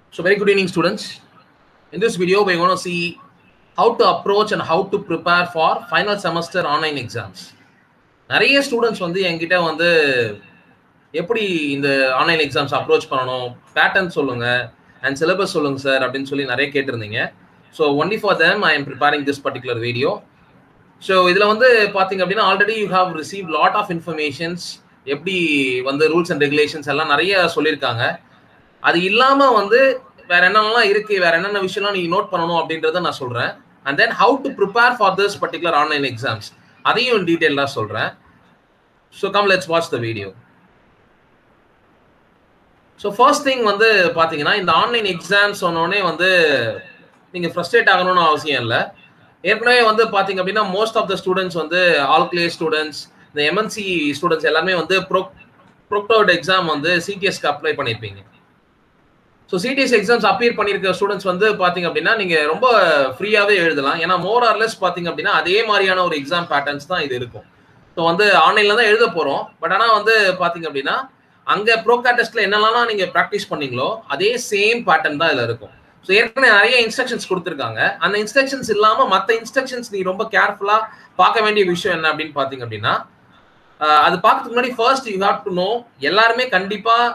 So very good evening, students. In this video, we're going to see how to approach and how to prepare for final semester online exams. நிறைய students வந்து என்கிட்ட வந்து எப்படி இந்த online exams approach பண்ணணும், pattern சொல்லுங்க and syllabus சொல்லுங்க sir அப்படின்னு சொல்லி நிறைய கேட்டிருந்தீங்க. So only for them I am preparing this particular video. So இதில் வந்து பார்த்தீங்க அப்படின்னா already you have receive lot of informations, எப்படி வந்து ரூல்ஸ் அண்ட் ரெகுலேஷன்ஸ் எல்லாம் நிறைய சொல்லியிருக்காங்க. அது இல்லாமல் வந்து வேற என்னென்னலாம் இருக்கு, வேற என்னென்ன விஷயம்லாம் நீங்க நோட் பண்ணணும் அப்படின்றத நான் சொல்றேன். And then how to prepare for this particular online exams அதையும் டீட்டெயிலாக சொல்றேன். So come let's watch the video. So first thing வந்து பார்த்தீங்கன்னா இந்த ஆன்லைன் எக்ஸாம்ஸ் சொன்னோடனே வந்து நீங்கள் ஃப்ரஸ்ட்ரேட் ஆகணும்னு அவசியம் இல்லை. ஏற்கனவே வந்து பார்த்தீங்க அப்படின்னா மோஸ்ட் ஆஃப் த ஸ்டூடெண்ட்ஸ் வந்து ஆல் கிளியர் ஸ்டூடெண்ட்ஸ், இந்த எம்என்சி ஸ்டூடெண்ட்ஸ் எல்லாமே வந்து ப்ரோக்டோட் எக்ஸாம் வந்து சிடிஎஸ்க்கு அப்ளை பண்ணியிருப்பீங்க. ஸோ சிடிஎஸ் எக்ஸாம்ஸ் அப்பியர் பண்ணியிருக்க ஸ்டூடெண்ட்ஸ் வந்து பார்த்தீங்க அப்படின்னா நீங்கள் ரொம்ப ஃப்ரீயாகவே எழுதலாம். ஏன்னா மோர் ஆர்லெஸ் பார்த்தீங்க அப்படின்னா அதே மாதிரியான ஒரு எக்ஸாம் பேட்டர்ன்ஸ் தான் இது இருக்கும். ஸோ வந்து ஆன்லைனில் தான் எழுத போகிறோம். பட் ஆனால் வந்து பார்த்தீங்க அப்படின்னா அங்கே ப்ரோகேட் டெஸ்ட்டில் என்னெல்லாம் நீங்கள் ப்ராக்டிஸ் பண்ணீங்களோ அதே சேம் பேட்டர்ன் தான் இதில் இருக்கும். ஸோ ஏற்கனவே நிறைய இன்ஸ்ட்ரக்ஷன்ஸ் கொடுத்துருக்காங்க. அந்த இன்ஸ்ட்ரக்ஷன்ஸ் இல்லாமல் மற்ற இன்ஸ்ட்ரக்ஷன்ஸ் நீ ரொம்ப கேர்ஃபுல்லாக பார்க்க வேண்டிய விஷயம் என்ன அப்படின்னு பார்த்தீங்க அப்படின்னா, அது பார்க்கறதுக்கு முன்னாடி first you have to know, எல்லாருமே கண்டிப்பாக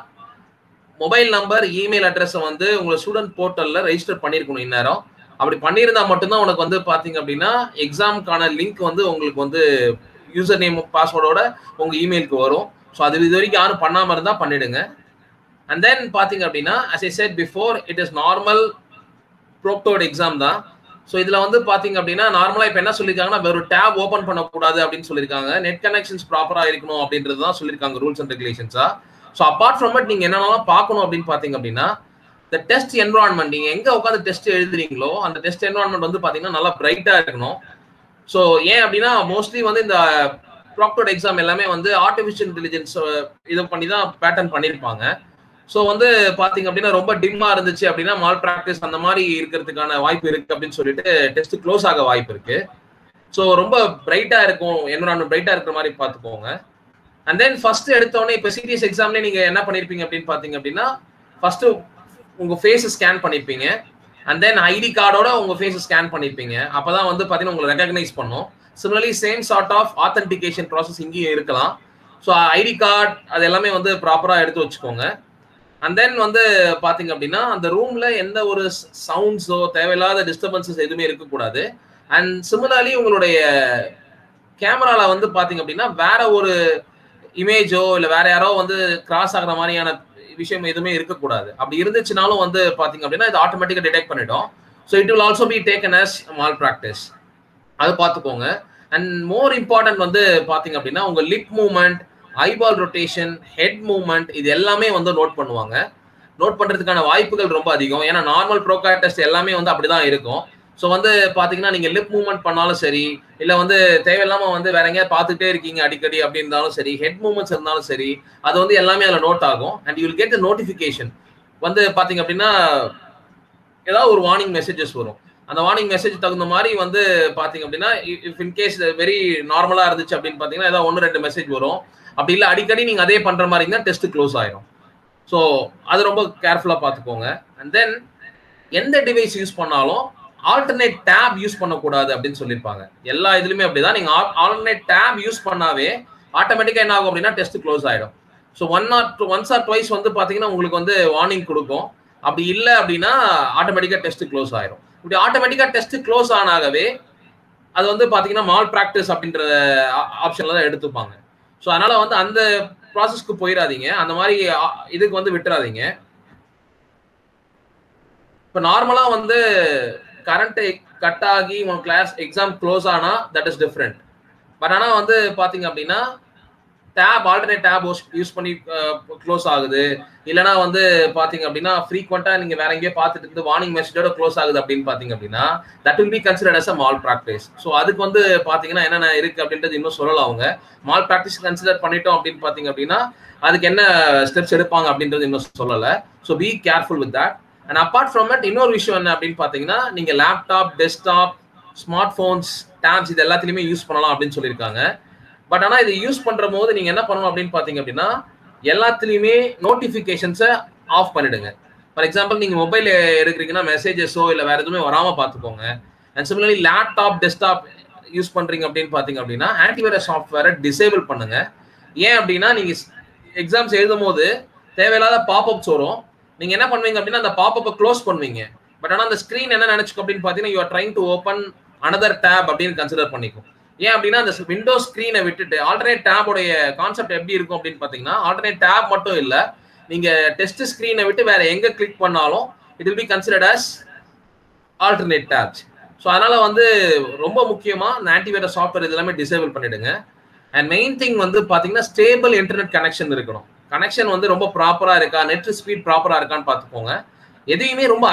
மொபைல் நம்பர், இமெயில் அட்ரஸை வந்து உங்களை ஸ்டூடெண்ட் போர்ட்டலில் ரெஜிஸ்டர் பண்ணியிருக்கணும் இந்நேரம். அப்படி பண்ணியிருந்தா மட்டும்தான் உனக்கு வந்து பார்த்தீங்க அப்படின்னா எக்ஸாமுக்கான லிங்க் வந்து உங்களுக்கு வந்து யூசர் நேம் பாஸ்வேர்டோட உங்கள் இமெயிலுக்கு வரும். ஸோ அது இது வரைக்கும் யாரும் பண்ணாமல் இருந்தால் பண்ணிடுங்க. அண்ட் தென் பார்த்தீங்க அப்படின்னா as I said before, it is normal proctored exam தான். ஸோ இதில் வந்து பார்த்தீங்க அப்படின்னா நார்மலாக இப்போ என்ன சொல்லியிருக்காங்கன்னா ஒரு டேப் ஓப்பன் பண்ணக்கூடாது அப்படின்னு சொல்லியிருக்காங்க. நெட் கனெக்ஷன்ஸ் ப்ராப்பராக இருக்கணும் அப்படின்றது தான் சொல்லியிருக்காங்க ரூல்ஸ் அண்ட் ரெகுலேஷன்ஸாக. ஸோ அப்பார்ட் ஃப்ரம் இட் நீங்கள் என்னென்னலாம் பார்க்கணும் அப்படின்னு பார்த்தீங்க அப்படின்னா இந்த டெஸ்ட் என்வரான்மெண்ட், நீங்கள் எங்கே உட்காந்து டெஸ்ட் எழுதுறீங்களோ அந்த டெஸ்ட் என்வரான்மெண்ட் வந்து பார்த்தீங்கன்னா நல்லா பிரைட்டாக இருக்கணும். ஸோ ஏன் அப்படின்னா மோஸ்ட்லி வந்து இந்த ப்ராக்டோட் எக்ஸாம் எல்லாமே வந்து ஆர்டிஃபிஷியல் இன்டெலிஜென்ஸ் இதை பண்ணி தான் பேட்டர்ன் பண்ணியிருப்பாங்க. ஸோ வந்து பார்த்தீங்க அப்படின்னா ரொம்ப டிம்மாக இருந்துச்சு அப்படின்னா மால் ப்ராக்டிஸ் அந்த மாதிரி இருக்கிறதுக்கான வாய்ப்பு இருக்குது அப்படின்னு சொல்லிட்டு டெஸ்ட் க்ளோஸ் ஆக வாய்ப்பு இருக்குது. ஸோ ரொம்ப பிரைட்டாக இருக்கும், என்வரான்மெண்ட் பிரைட்டாக இருக்கிற மாதிரி பார்த்துக்கோங்க. அண்ட் தென் ஃபர்ஸ்ட் எடுத்தோடனே இப்போ சிடிஎஸ் எக்ஸாம்லேயே நீங்கள் என்ன பண்ணியிருப்பீங்க அப்படின்னு பார்த்தீங்க அப்படின்னா ஃபர்ஸ்ட் உங்கள் ஃபேஸை ஸ்கேன் பண்ணியிருப்பீங்க. அண்ட் தென் ஐடி கார்டோட உங்கள் ஃபேஸை ஸ்கேன் பண்ணியிருப்பீங்க. அப்போ தான் வந்து பார்த்தீங்கன்னா உங்களை ரெகக்னைஸ் பண்ணும். Similarly same sort of authentication process இங்கேயும் இருக்கலாம். ஸோ ஐடி கார்டு அது எல்லாமே வந்து ப்ராப்பராக எடுத்து வச்சுக்கோங்க. அண்ட் தென் வந்து பார்த்தீங்க அப்படின்னா அந்த ரூமில் எந்த ஒரு சவுண்ட்ஸோ தேவையில்லாத டிஸ்டர்பன்சஸ் எதுவுமே இருக்கக்கூடாது. அண்ட் சிமிலர்லி உங்களுடைய கேமராவில் வந்து பார்த்தீங்க அப்படின்னா வேற ஒரு இமேஜோ இல்லை வேற யாரோ வந்து கிராஸ் ஆகிற மாதிரியான விஷயம் எதுவுமே இருக்கக்கூடாது. அப்படி இருந்துச்சுனாலும் வந்து பார்த்தீங்க அப்படின்னா இது ஆட்டோமேட்டிக்காக டிடெக்ட் பண்ணிடும். So it will also be taken as malpractice. அது பார்த்துக்கோங்க. அண்ட் மோர் இம்பார்ட்டன்ட் வந்து பார்த்தீங்க அப்படின்னா உங்கள் lip movement, eyeball rotation, head movement இது எல்லாமே வந்து நோட் பண்ணுவாங்க. நோட் பண்ணுறதுக்கான வாய்ப்புகள் ரொம்ப அதிகம். ஏன்னா நார்மல் ப்ரோகேட் டெஸ்ட் எல்லாமே வந்து அப்படி தான் இருக்கும். ஸோ வந்து பார்த்தீங்கன்னா நீங்கள் லிப் மூவ்மெண்ட் பண்ணாலும் சரி, இல்லை வந்து தேவையில்லாமல் வந்து வேற எங்கேயாவது பார்த்துட்டே இருக்கீங்க அடிக்கடி அப்படி இருந்தாலும் சரி, ஹெட் மூவ்மெண்ட்ஸ் இருந்தாலும் சரி, அது வந்து எல்லாமே அதில் நோட் ஆகும். And you will get the notification. வந்து பார்த்தீங்க அப்படின்னா ஏதாவது ஒரு வார்னிங் மெசேஜஸ் வரும். அந்த வார்னிங் மெசேஜ் தகுந்த மாதிரி வந்து பார்த்தீங்க அப்படின்னா இஃப் இன்கேஸ் வெரி நார்மலாக இருந்துச்சு அப்படின்னு பார்த்தீங்கன்னா ஏதாவது 1-2 மெசேஜ் வரும். அப்படி இல்லை அடிக்கடி நீங்கள் அதே பண்ணுற மாதிரி இருந்தால் டெஸ்ட் க்ளோஸ் ஆயிரும். ஸோ அது ரொம்ப கேர்ஃபுல்லாக பார்த்துக்கோங்க. அண்ட் தென் எந்த டிவைஸ் யூஸ் பண்ணாலும் ஆல்டர்னேட் டேப் யூஸ் பண்ணக்கூடாது அப்படின்னு சொல்லியிருப்பாங்க. எல்லா இதுலையுமே அப்படிதான். நீங்கள் ஆல்டர்னேட் டேப் யூஸ் பண்ணாவே ஆட்டோமேட்டிக்காக என்ன ஆகும் அப்படின்னா டெஸ்ட் க்ளோஸ் ஆகிடும். ஸோ ஒன்ஸ் ஆர் ட்வைஸ் வந்து பார்த்தீங்கன்னா உங்களுக்கு வந்து வார்னிங் கொடுக்கும். அப்படி இல்லை அப்படின்னா ஆட்டோமேட்டிக்காக டெஸ்ட் க்ளோஸ் ஆயிரும். இப்படி ஆட்டோமேட்டிக்காக டெஸ்ட் க்ளோஸ் ஆனாகவே அது வந்து பார்த்தீங்கன்னா மால் ப்ராக்டிஸ் அப்படின்ற ஆப்ஷனில் தான் எடுத்துப்பாங்க. ஸோ அதனால் வந்து அந்த ப்ராசஸ்க்கு போயிடாதீங்க, அந்த மாதிரி இதுக்கு வந்து விட்டுறாதீங்க. இப்போ நார்மலாக வந்து கரண்ட் கட் ஆகி உங்க கிளாஸ் எக்ஸாம் க்ளோஸ் ஆனா தட் இஸ் டிஃப்ரெண்ட். பட் ஆனால் வந்து பார்த்தீங்க அப்படின்னா டேப் ஆல்டர்னேட் டேப் யூஸ் பண்ணி க்ளோஸ் ஆகுது, இல்லைனா வந்து பார்த்தீங்க அப்படின்னா ஃப்ரீக்வெண்ட்டாக நீங்கள் வேற எங்கேயோ பார்த்துட்டு இருந்து வார்னிங் மெசேஜோட க்ளோஸ் ஆகுது அப்படின்னு பார்த்தீங்க அப்படின்னா that will be considered as a malpractice. So அதுக்கு வந்து பார்த்தீங்கன்னா என்னென்ன இருக்குது அப்படின்றது இன்னும் சொல்லலாம். அவங்க மால் ப்ராக்டிஸ் கன்சிடர் பண்ணிட்டோம் அப்படின்னு பார்த்தீங்க அப்படின்னா அதுக்கு என்ன ஸ்டெப்ஸ் எடுப்பாங்க அப்படின்றது இன்னும் சொல்லலை. So be careful with that. And apart from it இன்னொரு விஷயம் என்ன அப்படின்னு பார்த்தீங்கன்னா நீங்கள் laptop, desktop, smart phones, tabs இது எல்லாத்துலேயுமே யூஸ் பண்ணலாம் அப்படின்னு சொல்லியிருக்காங்க. பட் ஆனால் இதை யூஸ் பண்ணுற போது நீங்கள் என்ன பண்ணணும் அப்படின்னு பார்த்தீங்க அப்படின்னா எல்லாத்துலேயுமே நோட்டிஃபிகேஷன்ஸை ஆஃப் பண்ணிடுங்க. ஃபார் எக்ஸாம்பிள் நீங்க மொபைல் எடுக்கிறீங்கன்னா மெசேஜஸோ இல்லை வேற எதுவுமே வராம பார்த்துக்கோங்க. And similarly laptop desktop use பண்றீங்க அப்படின்னு பாத்தீங்க அப்படின்னா ஆன்டிவைரஸ் சாஃப்ட்வேரை டிசேபிள் பண்ணுங்க. ஏன் அப்படின்னா நீங்க எக்ஸாம்ஸ் எழுதும் போது தேவையில்லாத பாப்அப்ஸ் வரும். நீங்க என்ன பண்ணுவீங்க அப்படின்னா அந்த பாப்அப்பை க்ளோஸ் பண்ணுவீங்க. பட் ஆனால் அந்த ஸ்க்ரீன் என்ன நினைச்சுக்கும் அப்படின்னு பார்த்தீங்கன்னா you are trying to open another tab அப்படின்னு கன்சிடர் பண்ணிக்கும். ஏன் அப்படின்னா அந்த விண்டோ ஸ்க்ரீனை விட்டுட்டு ஆல்டர்னேட் டேபோடைய கான்செப்ட் எப்படி இருக்கும் அப்படின்னு பார்த்தீங்கன்னா ஆல்டர்னேட் டேப் மட்டும் இல்லை, நீங்க டெஸ்ட் ஸ்க்ரீனை விட்டு வேற எங்க கிளிக் பண்ணாலும் it will be considered as alternate tabs. So அதனால வந்து ரொம்ப முக்கியமா இந்த ஆன்டிவைரஸ் சாஃப்ட்வேர் இது எல்லாமே டிசேபிள் பண்ணிடுங்க. அண்ட் மெயின் திங் வந்து பாத்தீங்கன்னா ஸ்டேபிள் இன்டர்நெட் கனெக்ஷன் இருக்கணும். கனெக்ஷன் வந்து ரொம்ப ப்ராப்பரா இருக்கா, நெட் ஸ்பீட் ப்ராப்பரா இருக்கான்னு பார்த்துக்கோங்க. எதையுமே ரொம்ப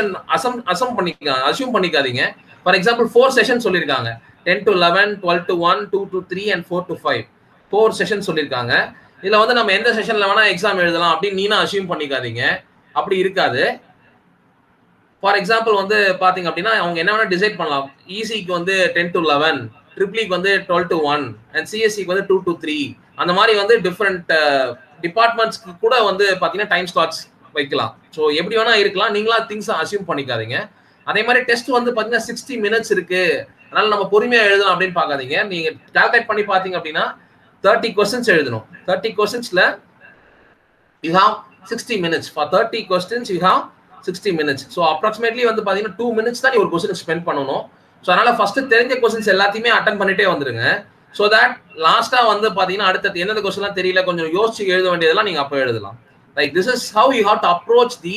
அசியூம் பண்ணிக்காதீங்க. ஃபார் எக்ஸாம்பிள் 4 செஷன் சொல்லியிருக்காங்க, 10 to 11, 12 to 1, 2 to 3 and 4 to 5. 4 session சொல்லியிருக்காங்க. இதுல வந்து நம்ம எந்த செஷன்ல வேணா எக்ஸாம் எழுதலாம் அப்படின்னு நீனா அசியூம் பண்ணிக்காதீங்க. அப்படி இருக்காது. ஃபார் எக்ஸாம்பிள் வந்து பாத்தீங்க அப்படின்னா அவங்க என்ன வேணா டிசைட் பண்ணலாம். இசிக்கு வந்து 10 to 11, ட்ரிபிளிக்கு வந்து 12 to 1 அண்ட் சிஎஸ்சிக்கு வந்து 2 to 3. அந்த மாதிரி வந்து டிஃப்ரெண்ட் டிபார்ட்மெண்ட்ஸ்க்கு கூட வந்து பாத்தீங்கன்னா டைம் ஸ்லாட்ஸ் வைக்கலாம். ஸோ எப்படி வேணா இருக்கலாம், நீங்களா திங்ஸ் அசியூம் பண்ணிக்காதீங்க. அதே மாதிரி டெஸ்ட் வந்து பாத்தீங்கன்னா 60 minutes இருக்கு, அதனால நம்ம பொறுமையா எழுதலாம் அப்படின்னு பார்க்காதீங்க. நீங்க கால்குலேட் பண்ணி பாத்தீங்க அப்படின்னா 30 questions எழுதணும். 30 questionsல you have 60 minutes. For 30 questions you have 60 minutes. So approximately வந்து பாத்தீங்கன்னா 2 minutes தான் நீ ஒரு கொஸ்டின் ஸ்பெண்ட் பண்ணணும். ஸோ அதனால ஃபர்ஸ்ட் தெரிஞ்ச கொஸ்டின்ஸ் எல்லாத்தையுமே அட்டன் பண்ணிட்டே வந்துருங்க. ஸோ தட் லாஸ்டா வந்து பாத்தீங்கன்னா அடுத்தது எந்தெந்த கொஸ்டின்லாம் தெரியல கொஞ்சம் யோசிச்சு எழுத வேண்டியதெல்லாம் நீங்க அப்போ எழுதலாம். Like this is how you have to approach the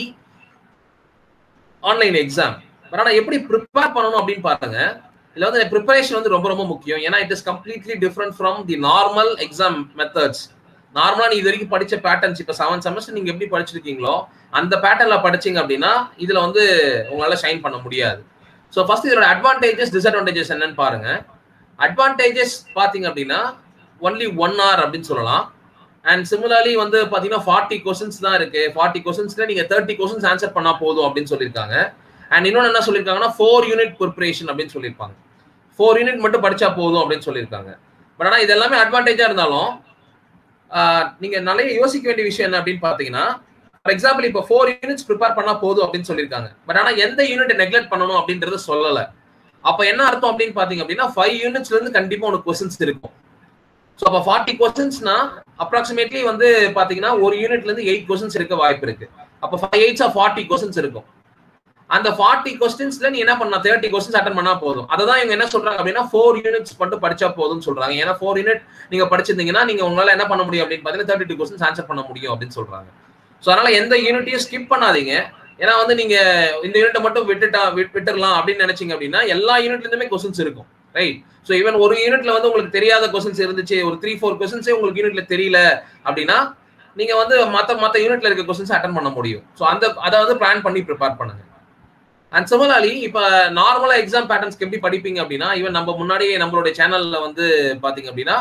online exam. But ஆனால் எப்படி ப்ரிப்பேர் பண்ணணும் அப்படின்னு பாருங்க. இதுல வந்து ப்ரிப்பரேஷன் வந்து ரொம்ப ரொம்ப முக்கியம். ஏன்னா it is completely different from the normal exam methods. நார்மலா நீ இது வரைக்கும் படிச்ச பேட்டர்ன்ஸ் இப்போ 7 செமஸ்டர் நீங்க எப்படி படிச்சிருக்கீங்களோ அந்த பேட்டர்ல படிச்சீங்க அப்படின்னா இதுல வந்து உங்களால ஷைன் பண்ண முடியாது. ஸோ ஃபர்ஸ்ட் இதோட அட்வான்டேஜஸ் டிஸ்அட்வான்டேஜஸ் என்னன்னு பாருங்க. அட்வான்டேஜஸ் பாத்தீங்க அப்படின்னா ஒன்லி 1 hour அப்படின்னு சொல்லலாம். அண்ட் சிமிலர்லி வந்து பாத்தீங்கன்னா 40 questions தான் இருக்கு. 40 questionsல நீங்க 30 questions ஆன்சர் பண்ணா போதும் அப்படின்னு சொல்லியிருக்காங்க. அண்ட் இன்னொன்னு என்ன சொல்லியிருக்காங்கன்னா 4 unit ப்ரிப்பரேஷன் அப்படின்னு சொல்லியிருப்பாங்க. 4 unit மட்டும் படிச்சா போதும் அப்படின்னு சொல்லியிருக்காங்க. பட் ஆனால் இது எல்லாமே அட்வான்டேஜா இருந்தாலும் நீங்க நிறைய யோசிக்க வேண்டிய விஷயம் என்ன அப்படின்னு பாத்தீங்கன்னா ஃபார் எக்ஸாம்பிள் இப்போ 4 units ப்ரிப்பேர் பண்ணா போதும் அப்படின்னு சொல்லியிருக்காங்க. பட் ஆனால் எந்த யூனிட் நெக்லெக்ட் பண்ணணும் அப்படின்றத சொல்லல. அப்ப என்ன அர்த்தம் அப்படின்னு பாத்தீங்க அப்படின்னா 5 unitsல இருந்து கண்டிப்பா உனக்கு கொஸ்டின்ஸ் இருக்கும். ஸோ அப்போ 40 questionsனா அப்ராக்சிமேட்லி வந்து பாத்தீங்கன்னா ஒரு யூனிட்ல இருந்து 8 questions இருக்க வாய்ப்பு இருக்கு. அப்போ 5 8s 40 questions இருக்கும். அந்த 40 questionsல நீ என்ன பண்ணா 30 questions அட்டன் பண்ணா போதும். அததான் இவங்க என்ன சொல்றாங்க அப்படின்னா 4 units மட்டும் படிச்சா போதும்னு சொல்றாங்க. ஏன்னா 4 unit நீங்க படிச்சிருந்தீங்கன்னா நீங்க உங்களால என்ன பண்ண முடியும் அப்படின்னு பாத்தீங்கன்னா 32 questions ஆன்சர் பண்ண முடியும் அப்படின்னு சொல்றாங்க. ஸோ அதனால எந்த யூனிட்டையும் ஸ்கிப் பண்ணாதீங்க. ஏன்னா வந்து நீங்க இந்த யூனிட்டை மட்டும் விட்டுடலாம் அப்படின்னு நினைச்சீங்க அப்படின்னா எல்லா யூனிட்ல இருந்துமே கொஸ்டின்ஸ் இருக்கும், ரைட்? ஸோ ஈவன் ஒரு யூனிட்ல வந்து உங்களுக்கு தெரியாத கொஸ்டின்ஸ் இருந்துச்சு, ஒரு 3-4 கொஸ்டின்ஸே உங்களுக்கு யூனிட்ல தெரியல அப்படின்னா நீங்க வந்து மத்த யூனிட்ல இருக்க கொஸ்டின்ஸ் அட்டன் பண்ண முடியும். ஸோ அதை வந்து பிளான் பண்ணி ப்ரிப்பேர் பண்ணுங்க. அண்ட் சிமிலர்லி இப்ப நார்மலா எக்ஸாம் பேட்டர்ன்ஸ்க்கு எப்படி படிப்பீங்க அப்படின்னா ஈவன் நம்ம முன்னாடியே நம்மளுடைய சேனல்ல வந்து பாத்தீங்க அப்படின்னா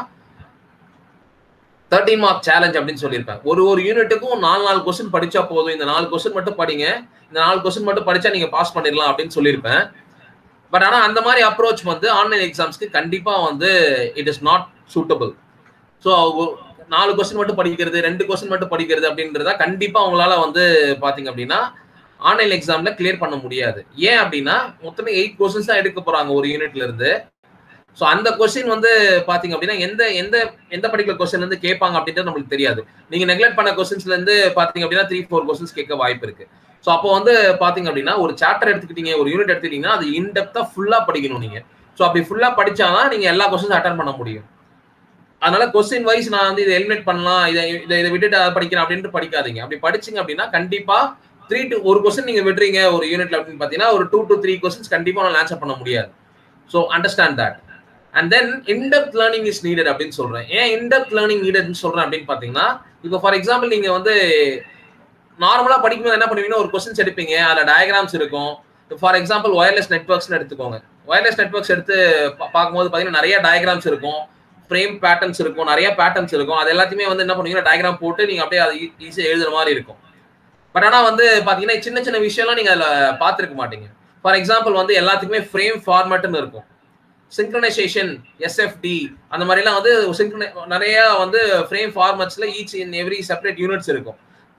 13 mark சேலஞ்ச் அப்படின்னு சொல்லியிருப்பேன். ஒரு யூனிட்டுக்கும் 4 கொஸ்டின் படிச்சா போதும், இந்த 4 கொஸ்டின் மட்டும் படிங்க, இந்த 4 கொஸ்டின் மட்டும் படிச்சா நீங்க பாஸ் பண்ணிடலாம் அப்படின்னு சொல்லியிருப்பேன். பட் ஆனா அந்த மாதிரி அப்ரோச் வந்து ஆன்லைன் எக்ஸாம்ஸ்க்கு கண்டிப்பா வந்து it is not suitable. So 4 question மட்டும் படிக்கிறது, 2 கொஸ்டின் மட்டும் படிக்கிறது அப்படின்றத கண்டிப்பா உங்களால வந்து பாத்தீங்க அப்படின்னா ஆன்லைன் எக்ஸாம்ல கிளியர் பண்ண முடியாது. ஏன் அப்படின்னா மொத்தமே 8 கொஸ்டின்ஸ் தான் எடுக்க போறாங்க ஒரு யூனிட்ல இருந்து. ஸோ அந்த கொஸ்டின் வந்து பாத்தீங்க அப்படின்னா எந்த பர்டிகுலர் கொஸ்டின்ல இருந்து கேட்பாங்க அப்படின்றது நம்மளுக்கு தெரியாது. நீங்க நெக்லெக்ட் பண்ண கொஸ்டின்ஸ்ல இருந்து பாத்தீங்க அப்படின்னா 3-4 கொஸ்டின்ஸ் கேட்க வாய்ப்பு இருக்கு. ஸோ அப்போ வந்து பாத்தீங்க அப்படின்னா ஒரு சாப்டர் எடுத்துக்கிட்டீங்க, ஒரு யூனிட் எடுத்துக்கிட்டீங்கன்னா அது இன்டெப்தா ஃபுல்லா படிக்கணும் நீங்க. ஸோ அப்படி ஃபுல்லா படிச்சாதான் நீங்க எல்லா கொஸ்டின்ஸ் அட்டன் பண்ண முடியும். அதனால கொஸ்டின் வைஸ் நான் வந்து இதை எலிமினேட் பண்ணலாம், இதை விட்டுட்டு அதை படிக்கிறேன் அப்படின்ட்டு படிக்காதீங்க. அப்படி படிச்சீங்க அப்படின்னா கண்டிப்பா ஒரு கொஸ்டின் நீங்க விடுறீங்க ஒரு யூனிட்ல அப்படின்னு பாத்தீங்கன்னா ஒரு 2 to 3 கொஸ்டின்ஸ் கண்டிப்பா நான் ஆன்சர் பண்ண முடியாது. So understand that. And then in-depth learning is needed அப்படின்னு சொல்றேன். ஏன் இன்டெப்த் லேர்னிங் நீடட்னு சொல்றேன் அப்படின்னு பாத்தீங்கன்னா இப்போ ஃபார் எக்ஸாம்பிள் நீங்க வந்து நார்மலா படிக்கும்போது என்ன பண்ணுவீங்கன்னா ஒரு கொஸ்டின்ஸ் எடுப்பீங்க, அதுல டயக்ராம்ஸ் இருக்கும். ஃபார் எக்ஸாம்பிள் ஒயர்லெஸ் நெட்வொர்க்ஸ் எடுத்துக்கோங்க. ஒயர்லெஸ் நெட்வொர்க்ஸ் எடுத்து பார்க்கும்போது பாத்தீங்கன்னா நிறைய டயக்ராம்ஸ் இருக்கும், ஃப்ரேம் பேட்டர்ன்ஸ் இருக்கும், நிறைய பேட்டர்ன்ஸ் இருக்கும். அது எல்லாத்தையுமே வந்து என்ன பண்ணுவீங்கன்னா டயக்ராம் போட்டு நீங்க அப்படியே அது ஈஸியா எழுதுற மாதிரி இருக்கும். பட் ஆனா வந்து பாத்தீங்கன்னா சின்ன சின்ன விஷயம்லாம் நீங்க அதுல பாத்துருக்க மாட்டீங்க. ஃபார் எக்ஸாம்பிள் வந்து எல்லாத்துக்குமே ஃப்ரேம் ஃபார்மேட்னு இருக்கும், சிங்க்ரனைசேஷன், எஸ்எஃப்டி அந்த மாதிரிலாம் வந்து நிறைய வந்து ஃப்ரேம் ஃபார்மேட்ஸ்ல each in every separate units இருக்கும். இப்போ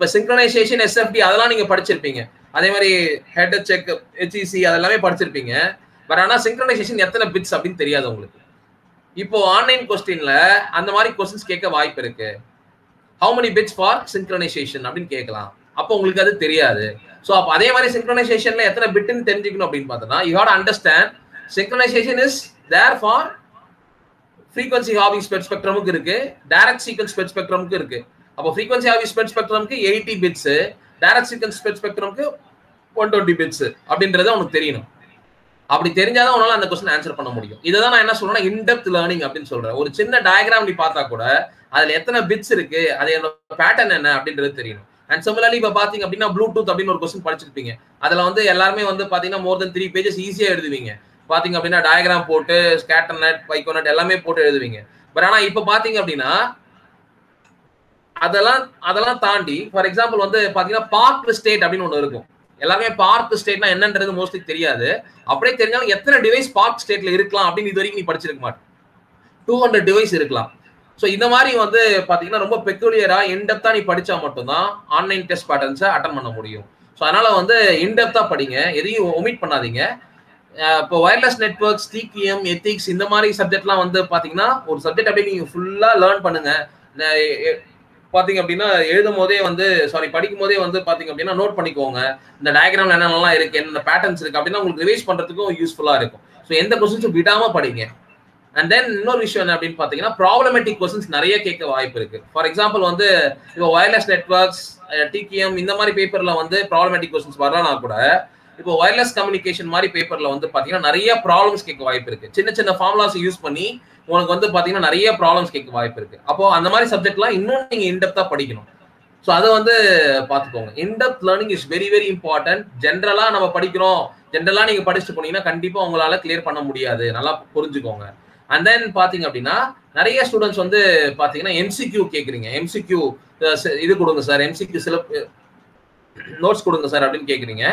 இப்ப சிங்க்ரனைசேஷன், எஸ்எஃப்டி அதெல்லாம் நீங்க படிச்சிருப்பீங்க. அதே மாதிரி ஹெட் செக், ஹெச்இசி அதெல்லாமே படிச்சிருப்பீங்க. பட் ஆனா சிங்க்ரனைசேஷன் எத்தனை பிட்ஸ் அப்படின்னு தெரியாது உங்களுக்கு. இப்போ ஆன்லைன் கொஸ்டின்ல அந்த மாதிரி கொஸ்டின்ஸ் கேட்க வாய்ப்பு இருக்கு. How many bits for synchronization அப்படின்னு கேட்கலாம். அப்போ உங்களுக்கு அது தெரியாது. ஸோ அப்போ அதே மாதிரி சிங்க்ரனைசேஷன்ல எத்தனை பிட்னு தெரிஞ்சுக்கணும் அப்படின்னு பார்த்தோம்னா you have to understand synchronization is there for frequency ஹார்விங் ஸ்பெக்ட்ரமுக்கு இருக்கு, டைரக்ட் சீக்வென்ஸ் ஸ்பெக்ட்ரமுக்கு இருக்கு. அப்போ ஃப்ரீக்வன்சி ஹார்விங் ஸ்பெக்ட்ரமுக்கு 80 பிட்ஸ், டைரக்ட் சீக்வென்ஸ் ஸ்பெக்ட்ரமுக்கு 120 பிட்ஸ் அப்படின்றது உனக்கு தெரியணும். அப்படி தெரிஞ்சாதான் உன்னால அந்த கொஸ்டின் ஆன்சர் பண்ண முடியும். இதான் நான் என்ன சொல்றேன்னா இன்டெப்த் லேர்னிங் அப்படின்னு சொல்றேன். ஒரு சின்ன டயக்ராம் நீ பார்த்தா கூட அதுல எத்தனை பிட்ஸ் இருக்கு, அதோட பேட்டர்ன் என்ன அப்படின்றது தெரியணும். அண்ட் சிமிலர்லி இப்ப பாத்தீங்க அப்படின்னா ப்ளூடூத் அப்படின்னு ஒரு கொஸ்டின் படிச்சிருப்பீங்க. அதுல வந்து எல்லாருமே வந்து பாத்தீங்கன்னா மோர் தென் 3 பேஜஸ் ஈஸியா எழுதுவீங்க. பாத்தீங்க அப்படின்னா டயக்ராம் போட்டு ஸ்கேட்டர்நெட், பைக்கோநெட் எல்லாமே போட்டு எழுதுவீங்க. பட் ஆனா இப்ப பாத்தீங்க அப்படின்னா அதெல்லாம் தாண்டி ஃபார் எக்ஸாம்பிள் வந்து பாத்தீங்கன்னா பார்க் ஸ்டேட் அப்படின்னு ஒண்ணு இருக்கும். எல்லாருமே பார்க் ஸ்டேட்னா என்னன்றது மோஸ்ட்லி தெரியாது. அப்படியே தெரிஞ்சாலும் எத்தனை டிவைஸ் பார்க் ஸ்டேட்ல இருக்கலாம் அப்படின்னு இது வரைக்கும் நீ படிச்சிருக்க மாட்டேன். 200 டிவைஸ் இருக்கலாம். ஸோ இந்த மாதிரி வந்து பாத்தீங்கன்னா ரொம்ப பெக்குலியரா இன்டெப்தா நீ படிச்சா மட்டும்தான் ஆன்லைன் டெஸ்ட் பேட்டர்ன்ஸை அட்டன் பண்ண முடியும். ஸோ அதனால வந்து இன்டெப்தா படிங்க, எதையும் ஒமிட் பண்ணாதீங்க. இப்போ வயர்லெஸ் நெட்வொர்க்ஸ், டிகிஎம், எத்திக்ஸ் இந்த மாதிரி சப்ஜெக்ட்லாம் வந்து பாத்தீங்கன்னா ஒரு சப்ஜெக்ட் அப்படியே நீங்க ஃபுல்லா லேர்ன் பண்ணுங்க. பாத்தீங்க அப்படின்னா எழுதும் போதே வந்து படிக்கும் போதே வந்து பாத்தீங்க அப்படின்னா நோட் பண்ணிக்கோங்க. இந்த டயக்ராம்ல என்னென்னலாம் இருக்கு, என்ன பேட்டர்ன்ஸ் இருக்கு அப்படின்னா உங்களுக்கு ரிவைஸ் பண்றதுக்கும் யூஸ்ஃபுல்லா இருக்கும். ஸோ எந்த கொஸ்டின்ஸும் விடாம படிங்க. அண்ட் தென் இன்னொரு விஷயம் என்ன அப்படின்னு பாத்தீங்கன்னா ப்ராப்ளமேட்டிக் கொஸ்டின்ஸ் நிறைய கேட்க வாய்ப்பு இருக்கு. ஃபார் எக்ஸாம்பிள் வந்து இப்போ வயர்லெஸ் நெட்வொர்க்ஸ், டிகிஎம் இந்த மாதிரி பேப்பர்ல வந்து ப்ராப்ளமேட்டிக் கொஸ்டின்ஸ் வரலனா கூட இப்போ வயர்லெஸ் கம்யூனிகேஷன் மாதிரி பேப்பர்ல வந்து பாத்தீங்கன்னா நிறைய ப்ராப்ளம்ஸ் கேட்க வாய்ப்பு இருக்கு. சின்ன சின்ன ஃபார்முலாஸ் யூஸ் பண்ணி உனக்கு வந்து பாத்தீங்கன்னா நிறைய ப்ராப்ளம்ஸ் கேட்க வாய்ப்பு இருக்கு. அப்போ அந்த மாதிரி சப்ஜெக்ட்லாம் இன்னும் நீங்க இன்டெப்தா படிக்கணும். ஸோ அதை வந்து பாத்துக்கோங்க. In-depth learning is very very important. ஜென்ரலா நம்ம படிக்கிறோம், ஜென்ரலா நீங்க படிச்சுட்டு போனீங்கன்னா கண்டிப்பா உங்களால கிளியர் பண்ண முடியாது. நல்லா புரிஞ்சுக்கோங்க. அண்ட் தென் பாத்தீங்க அப்படின்னா நிறைய ஸ்டூடெண்ட்ஸ் வந்து பாத்தீங்கன்னா எம்சிக்யூ கேக்குறீங்க. எம்சிக்யூ இது கொடுங்க சார், எம்சிக்யூ சில நோட்ஸ் கொடுங்க சார் அப்படின்னு கேக்குறீங்க.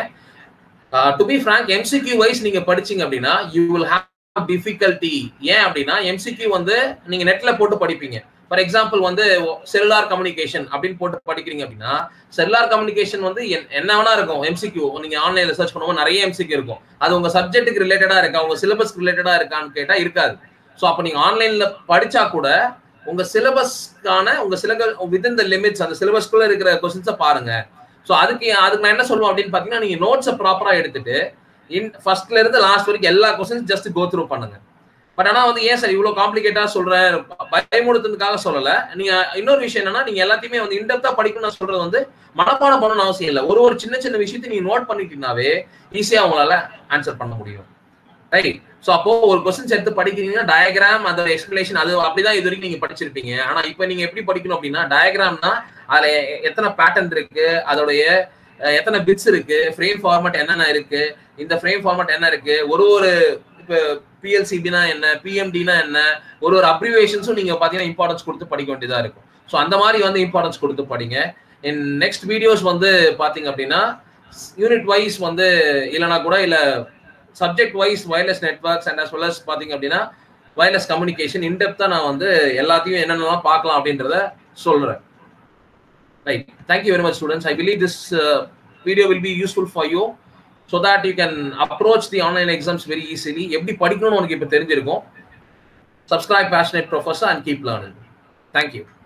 To be frank, MCQ wise நீங்க படிச்சீங்க அப்படின்னா யூ வில் ஹேவ் டிஃபிகல்ட்டி. ஏன் அப்படின்னா எம்சிக்யூ வந்து நீங்க நெட்ல போட்டு படிப்பீங்க. ஃபார் எக்ஸாம்பிள் வந்து செல்லுலார் கம்யூனிகேஷன் அப்படின்னு போட்டு படிக்கிறீங்க அப்படின்னா செல்லுலார் கம்யூனிகேஷன் வந்து என்ன வேணா இருக்கும். எம்சிக்யூ நீங்க ஆன்லைன்ல சர்ச் பண்ணும்போது நிறைய எம்சிக்யூ இருக்கும். அது உங்க சப்ஜெக்ட்டுக்கு ரிலேட்டடா இருக்கா, உங்க சிலபஸ்க்கு ரிலேட்டடா இருக்கான்னு கேட்டா இருக்காது. ஸோ அப்போ நீங்க ஆன்லைன்ல படிச்சா கூட உங்க சிலபஸ்க்கான உங்க வித்தின் த லிமிட்ஸ் அந்த சிலபஸ்க்குள்ள இருக்கிற கொஸ்டின்ஸை பாருங்க. ஸோ அதுக்கு நான் என்ன சொல்லுவேன் அப்படின்னு பாத்தீங்கன்னா நீங்க நோட்ஸை ப்ராப்பரா எடுத்துட்டு ஃபர்ஸ்ட்ல இருந்து லாஸ்ட் வரைக்கும் எல்லா கொஸ்டின்ஸ் ஜஸ்ட் கோ த்ரூ பண்ணுங்க. பட் ஆனா வந்து ஏன் சார் இவ்வளவு காம்ப்ளிகேட்டா சொல்றேன், பயமுடுத்துறதுக்காக சொல்லல. நீங்க இன்னொரு விஷயம் என்னன்னா நீங்க எல்லாத்தையுமே வந்து இன்டெப்தா படிக்கணும்னு சொல்றது வந்து மனப்பாடம் பண்ணணும்னு அவசியம் இல்லை. ஒரு சின்ன சின்ன விஷயத்தை நீங்க நோட் பண்ணிட்டீங்கன்னாவே ஈஸியா உங்களால ஆன்சர் பண்ண முடியும். ரைட்? ஸோ அப்போ ஒரு கொஸ்டின்ஸ் எடுத்து படிக்கிறீங்கன்னா டயக்ராம், அதோட எக்ஸ்பிளேஷன் அது அப்படிதான் இது வரைக்கும் நீங்க படிச்சிருப்பீங்க. ஆனா இப்போ நீங்க எப்படி படிக்கணும் அப்படின்னா டயக்ராம்னா அதுல எத்தனை பேட்டர்ன் இருக்கு, அதோடைய எத்தனை பிட்ஸ் இருக்கு, ஃப்ரேம் ஃபார்மேட் என்னென்ன இருக்கு, இந்த ஃப்ரேம் ஃபார்மேட் என்ன இருக்கு, ஒரு இப்போ பிஎல்சிபினா என்ன, பிஎம்டினா என்ன, ஒரு அப்ரிவேஷன்ஸும் நீங்க பாத்தீங்கன்னா இம்பார்ட்டன்ஸ் கொடுத்து படிக்க வேண்டியதா இருக்கும். ஸோ அந்த மாதிரி வந்து இம்பார்ட்டன்ஸ் கொடுத்து படிங்க. இன் நெக்ஸ்ட் வீடியோஸ் வந்து பாத்தீங்க அப்படின்னா யூனிட் வைஸ் வந்து இல்லைனா கூட இல்ல subject wise wireless networks and as well as பாத்தீங்க அப்படின்னா வயர்லெஸ் கம்யூனிகேஷன் இன்டெப்தா நான் வந்து எல்லாத்தையும் என்னென்னலாம் பார்க்கலாம் அப்படின்றத சொல்றேன். Right. Thank you very much, students. I believe this video will be useful for you so that you can approach the online exams very easily. எப்படி படிக்கணும்னு உங்களுக்கு இப்ப தெரிஞ்சிருக்கும். Subscribe Passionate Professor and keep learning. Thank you.